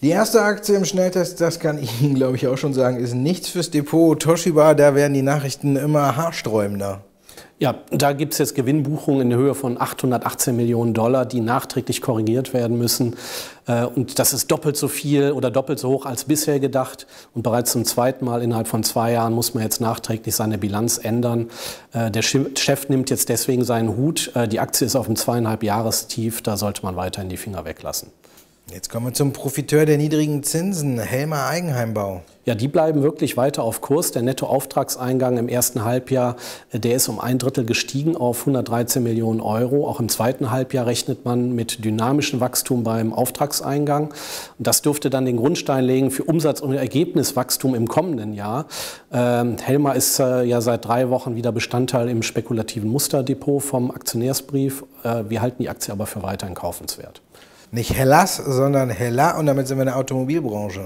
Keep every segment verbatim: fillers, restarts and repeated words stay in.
Die erste Aktie im Schnelltest, das kann ich Ihnen, glaube ich, auch schon sagen, ist nichts fürs Depot. Toshiba, da werden die Nachrichten immer haarsträubender. Ja, da gibt es jetzt Gewinnbuchungen in der Höhe von achthundertachtzehn Millionen Dollar, die nachträglich korrigiert werden müssen. Und das ist doppelt so viel oder doppelt so hoch als bisher gedacht. Und bereits zum zweiten Mal innerhalb von zwei Jahren muss man jetzt nachträglich seine Bilanz ändern. Der Chef nimmt jetzt deswegen seinen Hut. Die Aktie ist auf einem zweieinhalb Jahrestief, da sollte man weiterhin die Finger weglassen. Jetzt kommen wir zum Profiteur der niedrigen Zinsen, Helmer Eigenheimbau. Ja, die bleiben wirklich weiter auf Kurs. Der Nettoauftragseingang im ersten Halbjahr, der ist um ein Drittel gestiegen auf hundertdreizehn Millionen Euro. Auch im zweiten Halbjahr rechnet man mit dynamischem Wachstum beim Auftragseingang. Und das dürfte dann den Grundstein legen für Umsatz- und Ergebniswachstum im kommenden Jahr. Ähm, Helmer ist äh, ja seit drei Wochen wieder Bestandteil im spekulativen Musterdepot vom Aktionärsbrief. Äh, wir halten die Aktie aber für weiterhin kaufenswert. Nicht Hellas, sondern Hella, und damit sind wir in der Automobilbranche.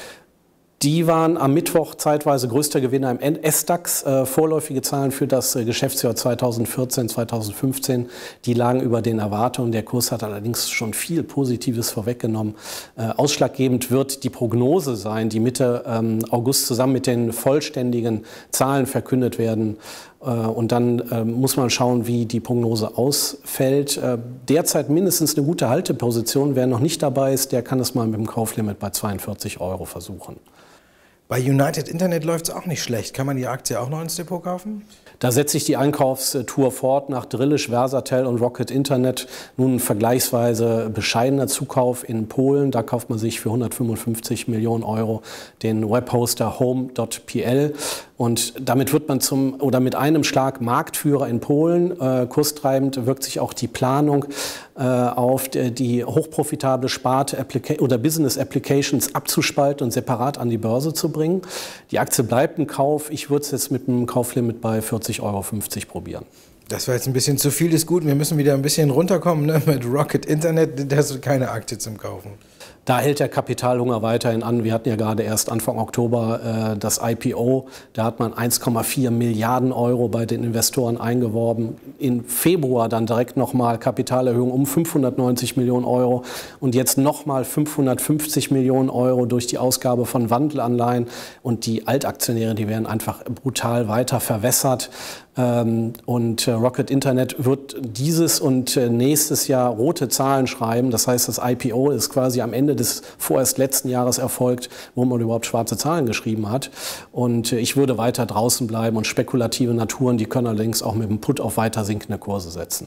Die waren am Mittwoch zeitweise größter Gewinner im S DAX. Äh, vorläufige Zahlen für das äh, Geschäftsjahr zweitausendvierzehn, zweitausendfünfzehn, die lagen über den Erwartungen. Der Kurs hat allerdings schon viel Positives vorweggenommen. Äh, ausschlaggebend wird die Prognose sein, die Mitte ähm, August zusammen mit den vollständigen Zahlen verkündet werden. Äh, und dann äh, muss man schauen, wie die Prognose ausfällt. Äh, derzeit mindestens eine gute Halteposition. Wer noch nicht dabei ist, der kann es mal mit dem Kauflimit bei zweiundvierzig Euro versuchen. Bei United Internet läuft es auch nicht schlecht. Kann man die Aktie auch noch ins Depot kaufen? Da setzt sich die Einkaufstour fort nach Drillisch, Versatel und Rocket Internet. Nun ein vergleichsweise bescheidener Zukauf in Polen. Da kauft man sich für hundertfünfundfünfzig Millionen Euro den Webhoster home punkt p l. Und damit wird man zum oder mit einem Schlag Marktführer in Polen. Äh, kurstreibend wirkt sich auch die Planung äh, auf, die, die hochprofitable Sparte Applica- oder Business Applications abzuspalten und separat an die Börse zu bringen. Die Aktie bleibt ein Kauf. Ich würde es jetzt mit einem Kauflimit bei vierzig Euro fünfzig probieren. Das war jetzt ein bisschen zu viel des Guten. Wir müssen wieder ein bisschen runterkommen, ne? Mit Rocket Internet. Das ist keine Aktie zum Kaufen. Da hält der Kapitalhunger weiterhin an. Wir hatten ja gerade erst Anfang Oktober äh, das I P O. Da hat man eins Komma vier Milliarden Euro bei den Investoren eingeworben. Im Februar dann direkt nochmal Kapitalerhöhung um fünfhundertneunzig Millionen Euro. Und jetzt nochmal fünfhundertfünfzig Millionen Euro durch die Ausgabe von Wandelanleihen. Und die Altaktionäre, die werden einfach brutal weiter verwässert. Ähm, und äh, Rocket Internet wird dieses und äh, nächstes Jahr rote Zahlen schreiben. Das heißt, das I P O ist quasi am Ende des vorerst letzten Jahres erfolgt, wo man überhaupt schwarze Zahlen geschrieben hat. Und äh, ich würde weiter draußen bleiben, und spekulative Naturen, die können allerdings auch mit dem Put auf weiter sinkende Kurse setzen.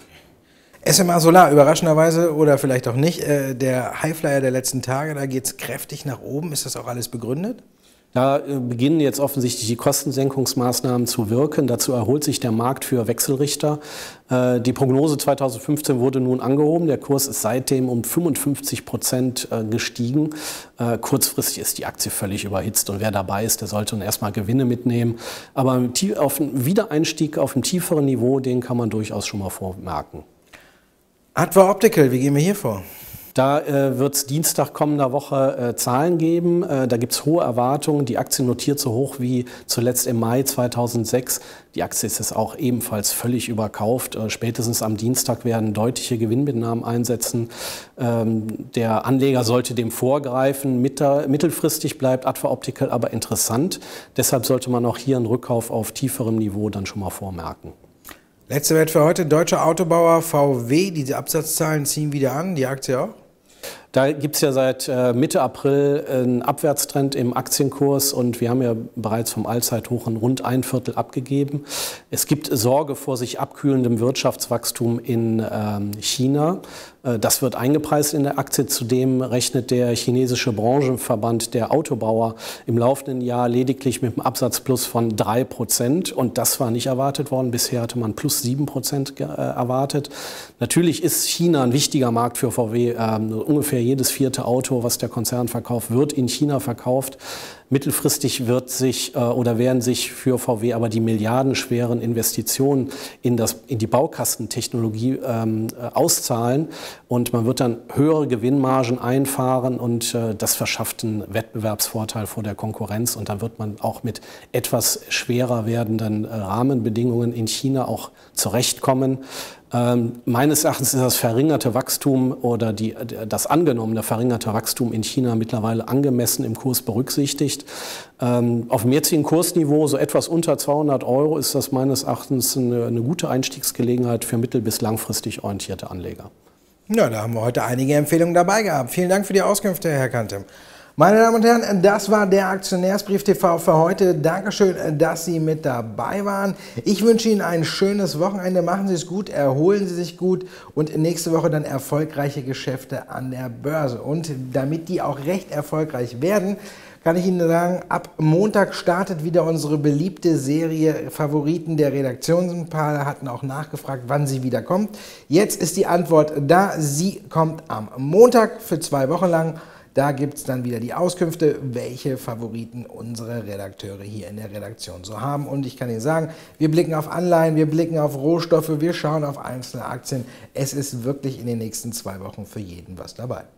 S M A Solar, überraschenderweise oder vielleicht auch nicht, äh, der Highflyer der letzten Tage, da geht es kräftig nach oben. Ist das auch alles begründet? Da beginnen jetzt offensichtlich die Kostensenkungsmaßnahmen zu wirken. Dazu erholt sich der Markt für Wechselrichter. Die Prognose zweitausendfünfzehn wurde nun angehoben. Der Kurs ist seitdem um fünfundfünfzig Prozent gestiegen. Kurzfristig ist die Aktie völlig überhitzt, und wer dabei ist, der sollte erstmal Gewinne mitnehmen. Aber auf einen Wiedereinstieg auf einem tieferen Niveau, den kann man durchaus schon mal vormerken. Adva Optical, wie gehen wir hier vor? Da äh, wird es Dienstag kommender Woche äh, Zahlen geben. Äh, da gibt es hohe Erwartungen. Die Aktie notiert so hoch wie zuletzt im Mai zweitausendsechs. Die Aktie ist jetzt auch ebenfalls völlig überkauft. Äh, spätestens am Dienstag werden deutliche Gewinnmitnahmen einsetzen. Ähm, der Anleger sollte dem vorgreifen. Mitter, mittelfristig bleibt Adva Optical aber interessant. Deshalb sollte man auch hier einen Rückkauf auf tieferem Niveau dann schon mal vormerken. Letzter Wert für heute, deutscher Autobauer V W. Diese Absatzzahlen ziehen wieder an, die Aktie auch? Da gibt es ja seit äh, Mitte April einen Abwärtstrend im Aktienkurs, und wir haben ja bereits vom Allzeithoch ein rund ein Viertel abgegeben. Es gibt Sorge vor sich abkühlendem Wirtschaftswachstum in ähm, China. Äh, das wird eingepreist in der Aktie. Zudem rechnet der chinesische Branchenverband der Autobauer im laufenden Jahr lediglich mit einem Absatzplus von drei Prozent. Und das war nicht erwartet worden. Bisher hatte man plus sieben Prozent äh, erwartet. Natürlich ist China ein wichtiger Markt für V W. Ähm, ungefähr jedes vierte Auto, was der Konzern verkauft, wird in China verkauft. Mittelfristig wird sich äh, oder werden sich für V W aber die milliardenschweren Investitionen in, das, in die Baukastentechnologie ähm, äh, auszahlen, und man wird dann höhere Gewinnmargen einfahren, und äh, das verschafft einen Wettbewerbsvorteil vor der Konkurrenz, und dann wird man auch mit etwas schwerer werdenden äh, Rahmenbedingungen in China auch zurechtkommen. Ähm, meines Erachtens ist das verringerte Wachstum oder die, das angenommene verringerte Wachstum in China mittlerweile angemessen im Kurs berücksichtigt. Ähm, auf dem jetzigen Kursniveau, so etwas unter zweihundert Euro, ist das meines Erachtens eine, eine gute Einstiegsgelegenheit für mittel- bis langfristig orientierte Anleger. Ja, da haben wir heute einige Empfehlungen dabei gehabt. Vielen Dank für die Auskünfte, Herr Kantem. Meine Damen und Herren, das war der Aktionärsbrief T V für heute. Dankeschön, dass Sie mit dabei waren. Ich wünsche Ihnen ein schönes Wochenende. Machen Sie es gut, erholen Sie sich gut und nächste Woche dann erfolgreiche Geschäfte an der Börse. Und damit die auch recht erfolgreich werden, kann ich Ihnen sagen, ab Montag startet wieder unsere beliebte Serie Favoriten der Redaktion. Ein paar hatten auch nachgefragt, wann sie wieder kommt. Jetzt ist die Antwort da. Sie kommt am Montag für zwei Wochen lang. Da gibt es dann wieder die Auskünfte, welche Favoriten unsere Redakteure hier in der Redaktion so haben. Und ich kann Ihnen sagen, wir blicken auf Anleihen, wir blicken auf Rohstoffe, wir schauen auf einzelne Aktien. Es ist wirklich in den nächsten zwei Wochen für jeden was dabei.